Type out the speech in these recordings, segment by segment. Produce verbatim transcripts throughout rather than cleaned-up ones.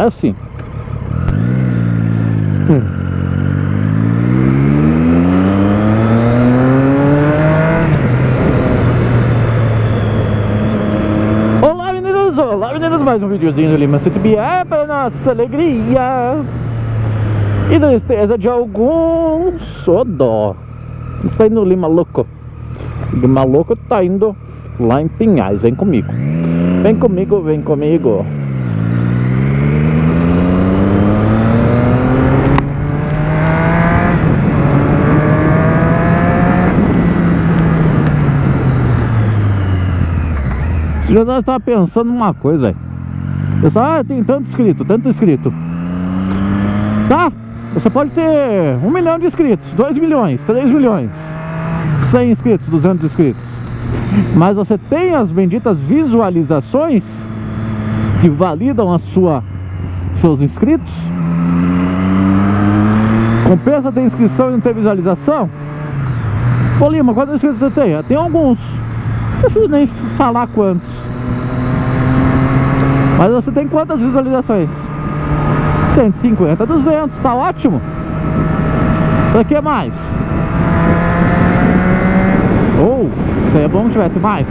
é assim. Hum. Olá meninos, olá meninos, mais um videozinho do Lima cento B é para nossa alegria e tristeza de alguns. Ô dó, está indo Lima louco. Lima louco tá indo lá em Pinhais, vem comigo. Vem comigo, vem comigo. Eu já estava pensando numa coisa, velho. Pessoal, ah, tem tanto inscrito, tanto inscrito. Tá, você pode ter um milhão de inscritos, dois milhões, três milhões, cem inscritos, duzentos inscritos. Mas você tem as benditas visualizações que validam a sua, seus inscritos. Compensa ter inscrição e não ter visualização? Pô, Lima, quantos inscritos você tem? Tem alguns. Deixa eu nem falar quantos. Mas você tem quantas visualizações? cento e cinquenta, duzentos, tá ótimo. Pra que mais? Ou, oh, seria bom que tivesse mais.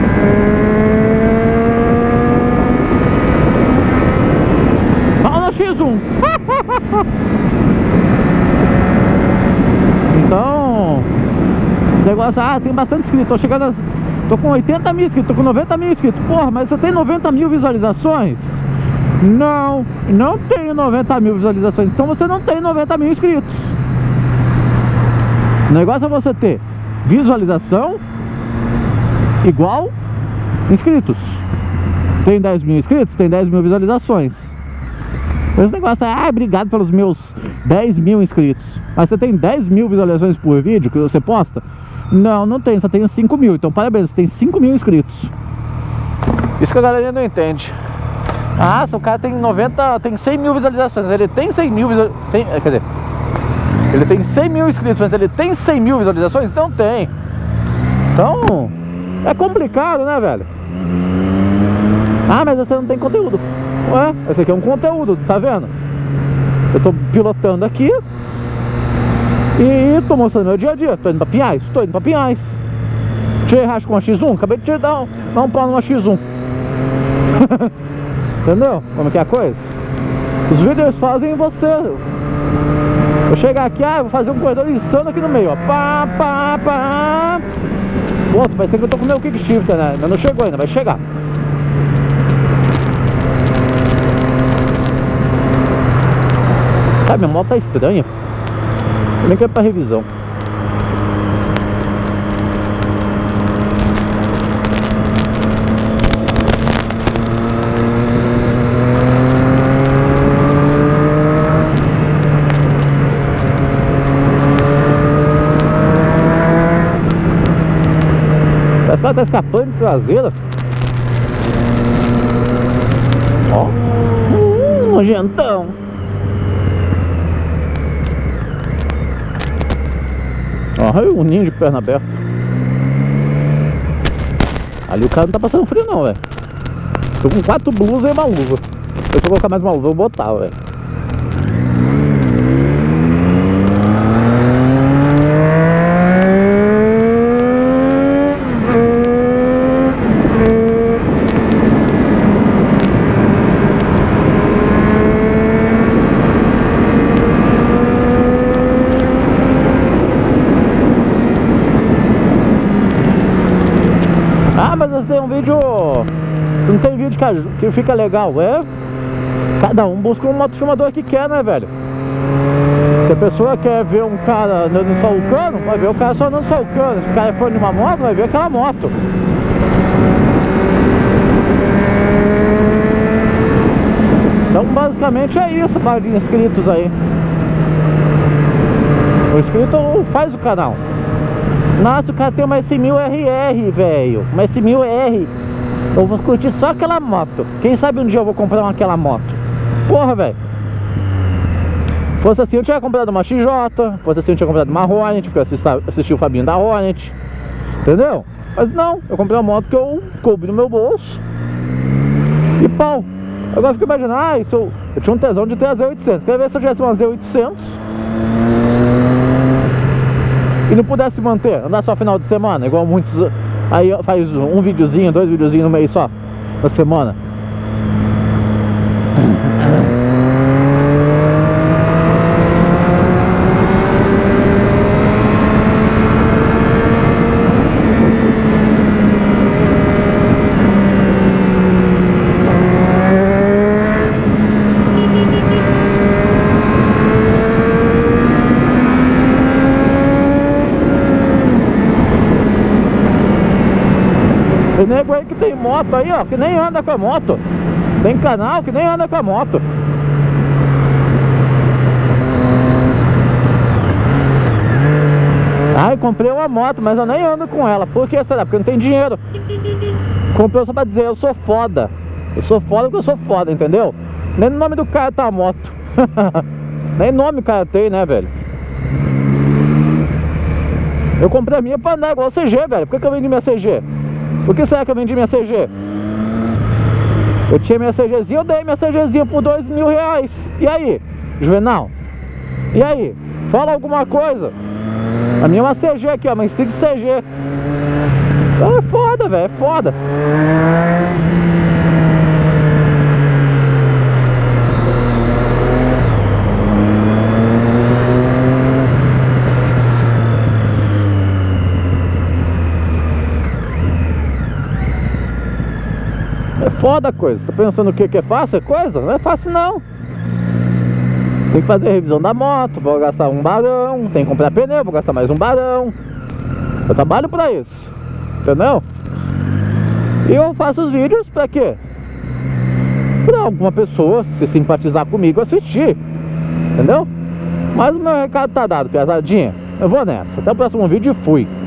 Vamos no X um. Então, você gosta, ah, tem bastante inscrito, tô chegando a... Tô com oitenta mil inscritos, tô com noventa mil inscritos. Porra, mas você tem noventa mil visualizações? Não, não tenho noventa mil visualizações. Então você não tem noventa mil inscritos. O negócio é você ter visualização igual inscritos. Tem dez mil inscritos, tem dez mil visualizações. Esse negócio é, ah, obrigado pelos meus dez mil inscritos. Mas você tem dez mil visualizações por vídeo que você posta? Não, não tem, só tenho cinco mil. Então parabéns, você tem cinco mil inscritos. Isso que a galera não entende. Ah, se o cara tem noventa, tem cem mil visualizações, ele tem cem mil visualizações, quer dizer, ele tem cem mil inscritos, mas ele tem cem mil visualizações? Então tem. Então, é complicado, né, velho? Ah, mas você não tem conteúdo. Ué, esse aqui é um conteúdo, tá vendo? Eu tô pilotando aqui e tô mostrando meu dia a dia. Tô indo pra Pinhais, tô indo pra Pinhais. Tirei racha com uma X um, acabei de te dar um, dar um pau numa X um. Entendeu? Como que é a coisa? Os vídeos fazem você. Eu chegar aqui, ah, vou fazer um corredor insano aqui no meio, ó. Pá, pá, pá. Pô, vai ser que eu tô com o meu kick shifter, né? Mas não chegou ainda, vai chegar. Ah, minha moto tá estranha. Eu nem quero ir pra revisão. Parece que ela tá escapando de traseira. Ó. Hum, nojentão. Ó, o ninho de perna aberta. Ali o cara não tá passando frio não, velho. Tô com quatro blusas e uma luva. Se eu colocar mais uma luva, eu vou botar, velho. Ah, mas você tem um vídeo... Não tem vídeo que, que fica legal, é? Cada um busca um motofilmador que quer, né, velho? Se a pessoa quer ver um cara andando só o cano, vai ver o cara só andando só o cano. Se o cara for numa moto, vai ver aquela moto. Então, basicamente é isso, para de inscritos aí. O inscrito faz o canal. Nossa, o cara tem uma S mil R R, velho. Uma S mil R. Eu vou curtir só aquela moto. Quem sabe um dia eu vou comprar uma, aquela moto. Porra, velho. Fosse assim, eu tinha comprado uma X J. Fosse assim, eu tinha comprado uma Hornet, porque eu assisti, assisti o Fabinho da Hornet. Entendeu? Mas não, eu comprei uma moto que eu coube no meu bolso. E pau. Agora eu fico imaginando, ah, isso eu, eu tinha um tesão de ter a Z oitocentos. Quer ver se eu tivesse uma Z oitocentos e não pudesse manter, andar só final de semana, igual muitos. Aí faz um videozinho, dois videozinhos no mês só, na semana. Tem nego aí que tem moto aí, ó, que nem anda com a moto. Tem canal que nem anda com a moto. Ah, eu comprei uma moto, mas eu nem ando com ela. Por que será? Porque eu não tenho dinheiro. Comprei só pra dizer, eu sou foda. Eu sou foda porque eu sou foda, entendeu? Nem no nome do cara tá a moto. Nem nome o cara tem, né, velho? Eu comprei a minha pra andar igual a C G, velho. Por que que eu vendi minha C G? Por que será que eu vendi minha C G? Eu tinha minha CGzinha, eu dei minha CGzinha por dois mil reais. E aí, Juvenal? E aí? Fala alguma coisa. A minha é uma C G aqui, ó, uma stick C G. É foda, velho, é foda. É foda a coisa. Você tá pensando o que que é fácil? É coisa? Não é fácil não. Tem que fazer a revisão da moto, vou gastar um barão. Tem que comprar pneu, vou gastar mais um barão. Eu trabalho pra isso, entendeu? E eu faço os vídeos pra quê? Pra alguma pessoa se simpatizar comigo, assistir, entendeu? Mas o meu recado tá dado, pesadinha. Eu vou nessa. Até o próximo vídeo e fui.